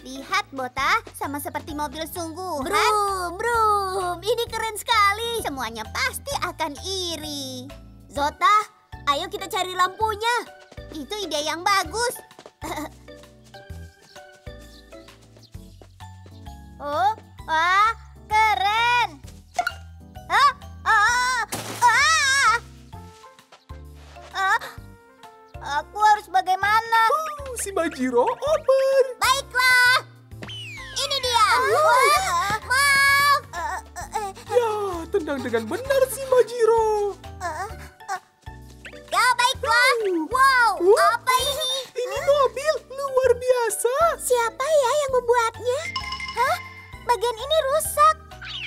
Lihat, Bota, sama seperti mobil sungguhan. Brum, ini keren sekali. Semuanya pasti akan iri. Zota, ayo kita cari lampunya. Itu ide yang bagus. Oh, wah, keren. Aku harus bagaimana? Si Majiro open. Baiklah. Ini dia. Maaf. Ya, tendang dengan benar si Majiro. Ya, baiklah. Wow, apa ini? Ini mobil luar biasa. Siapa ya yang membuatnya? Hah? Bagian ini rusak.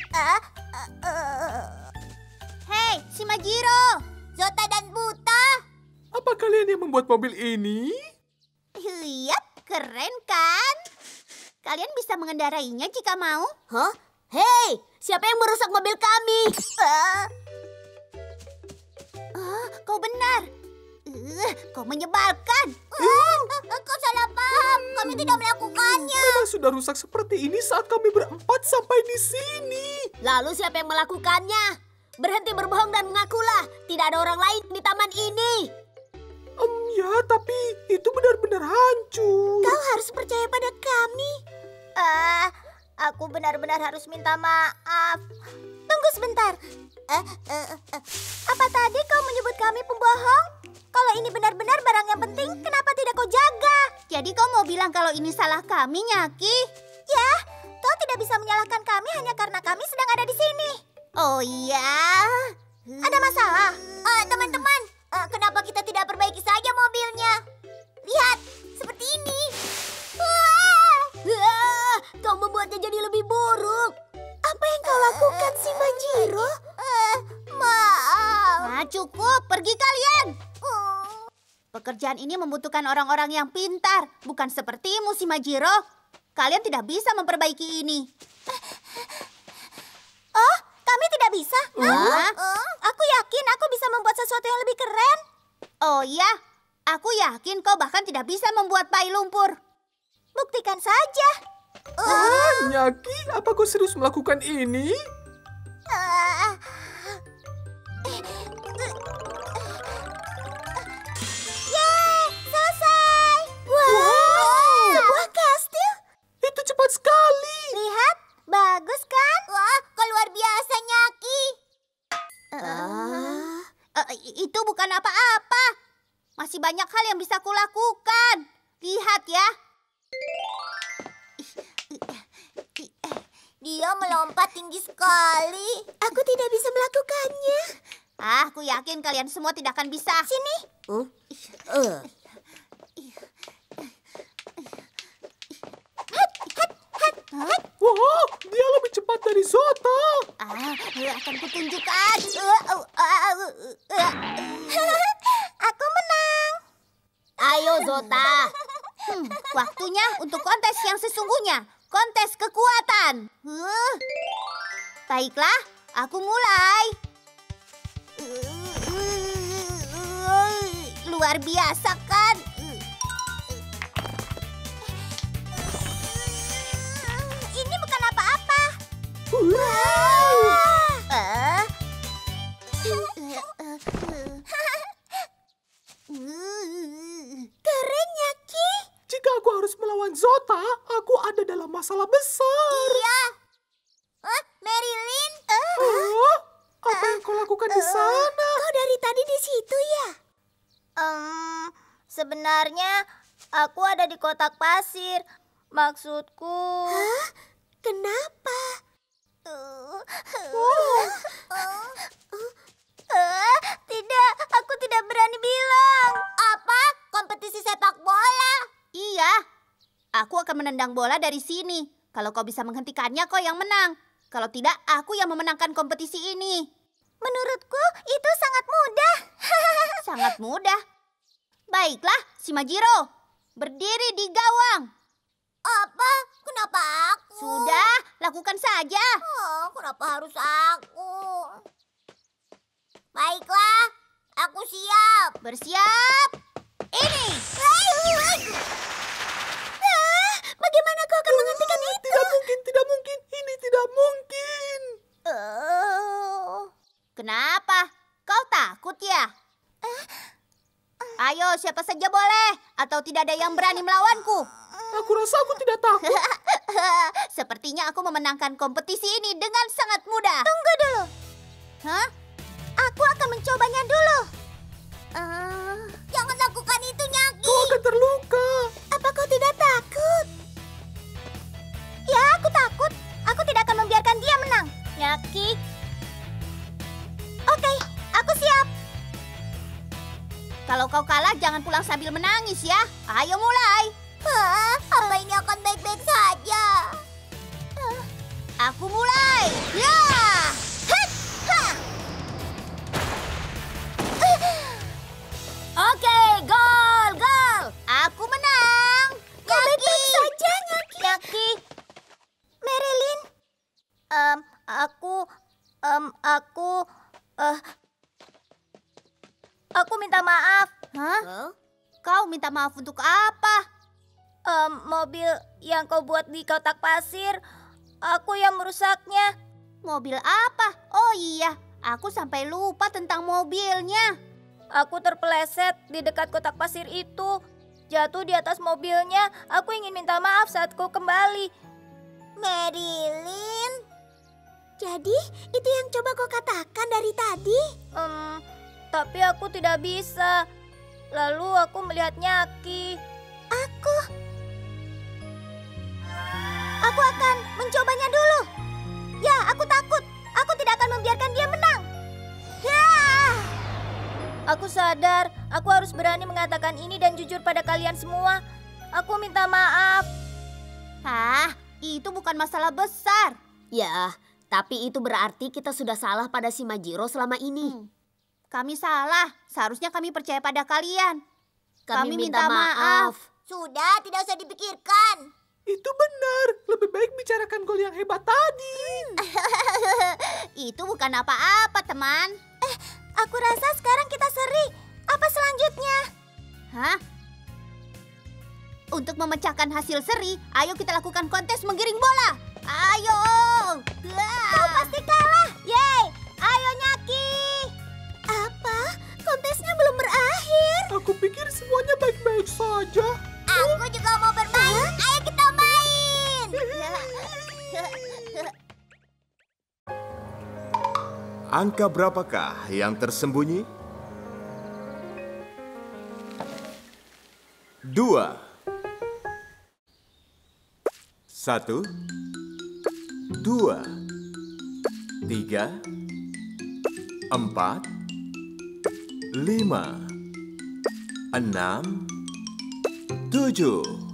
Hei, si Majiro, Zota dan Buta. Apa kalian yang membuat mobil ini? Lihat, keren kan? Kalian bisa mengendarainya jika mau. Hah? Hei, siapa yang merusak mobil kami? Kau benar. Kau menyebalkan. Kau salah paham. Kami tidak melakukannya. Memang sudah rusak seperti ini saat kami berempat sampai di sini. Lalu siapa yang melakukannya? Berhenti berbohong dan mengakulah. Tidak ada orang lain di taman ini. Ya, tapi itu benar-benar hancur. Kau harus percaya pada kami. Aku benar-benar harus minta maaf. Tunggu sebentar. Apa tadi kau menyebut kami pembohong? Kalau ini benar-benar barang yang penting, kenapa tidak kau jaga? Jadi kau mau bilang kalau ini salah kami, Nyaki? Ya, kau tidak bisa menyalahkan kami hanya karena kami sedang ada di sini. Oh iya? Ada masalah? Teman-teman, kenapa kita tidak perbaiki saja mobilnya? Lihat, seperti ini. Kau membuatnya jadi lebih buruk. Apa yang kau lakukan, si Majiro? Maaf. Cukup, pergi kalian. Pekerjaan ini membutuhkan orang-orang yang pintar, bukan sepertimu, si Majiro. Kalian tidak bisa memperbaiki ini. Oh, kami tidak bisa? Aku yakin aku bisa membuat sesuatu yang lebih keren. Oh iya, aku yakin kau bahkan tidak bisa membuat pai lumpur. Buktikan saja. Nyaki, apa kau serius melakukan ini? Yeay, selesai. Wow, sebuah kastil. Itu cepat sekali. Lihat, bagus kan? Wah, kau luar biasa, Nyaki. Itu bukan apa-apa. Masih banyak hal yang bisa kulakukan. Lihat ya. Dia melompat tinggi sekali. Aku tidak bisa melakukannya. Aku yakin kalian semua tidak akan bisa. Sini. Wah, dia lebih cepat dari Zota. Akan kutunjukkan. Aku menang. Ayo, Zota. Waktunya untuk kontes yang sesungguhnya. Kontes kekuatan. Baiklah, aku mulai. Luar biasa kan? Ini bukan apa-apa. Keren, Nyaki. Jika aku harus melawan Zota, aku ada dalam masalah besar. Iya. Marilyn? Apa yang kau lakukan di sana? Kau dari tadi di situ ya? Sebenarnya aku ada di kotak pasir. Maksudku... Hah? Kenapa? Tidak, aku tidak berani bilang. Apa? Kompetisi sepak bola? Iya. Aku akan menendang bola dari sini. Kalau kau bisa menghentikannya, kau yang menang. Kalau tidak, aku yang memenangkan kompetisi ini. Menurutku, itu sangat mudah. Sangat mudah. Baiklah, si Majiro. Berdiri di gawang. Apa? Kenapa aku? Sudah, lakukan saja. Kenapa harus aku? Baiklah, aku siap. Bersiap. Ini. Bagaimana kau akan Kenapa? Kau takut ya? Ayo, siapa saja boleh. Atau tidak ada yang berani melawanku? Aku rasa aku tidak takut. Sepertinya aku memenangkan kompetisi ini dengan sangat mudah. Tunggu dulu. Hah? Aku akan mencobanya dulu. Jangan lakukan itu, Nyaki. Kau akan terluka. Apa kau tidak takut? Ya, aku takut. Aku tidak akan membiarkan dia menang. Nyaki. Oke, aku siap. Kalau kau kalah, jangan pulang sambil menangis ya. Ayo mulai. Apa ini akan baik-baik saja? Aku mulai. Ya! Oke, gol, gol. Aku menang. Kau baik-baik saja, Nyaki. Nyaki. Marilyn. Aku minta maaf. Hah? Kau minta maaf untuk apa? Mobil yang kau buat di kotak pasir, aku yang merusaknya. Mobil apa? Oh iya, aku sampai lupa tentang mobilnya. Aku terpeleset di dekat kotak pasir itu. Jatuh di atas mobilnya. Aku ingin minta maaf saat kau kembali. Marilyn? Jadi, itu yang coba kau katakan dari tadi? Tapi aku tidak bisa. Lalu aku melihat Nyaki. Aku akan mencobanya dulu. Ya, aku takut. Aku tidak akan membiarkan dia menang. Ya! Aku sadar, aku harus berani mengatakan ini dan jujur pada kalian semua. Aku minta maaf. Itu bukan masalah besar. Ya, tapi itu berarti kita sudah salah pada si Majiro selama ini. Kami salah. Seharusnya kami percaya pada kalian. Kami minta maaf. Sudah, tidak usah dipikirkan. Itu benar. Lebih baik bicarakan gol yang hebat tadi. Itu bukan apa-apa, teman. Aku rasa sekarang kita seri. Apa selanjutnya? Hah? Untuk memecahkan hasil seri, ayo kita lakukan kontes menggiring bola. Ayo! Kau pasti kalah. Yeay! Ayo, Nyaki! Apa? Kontesnya belum berakhir. Aku pikir semuanya baik-baik saja. Aku juga mau bermain. Ayo kita main! Angka berapakah yang tersembunyi? 2 1 2 3 4 5 6 7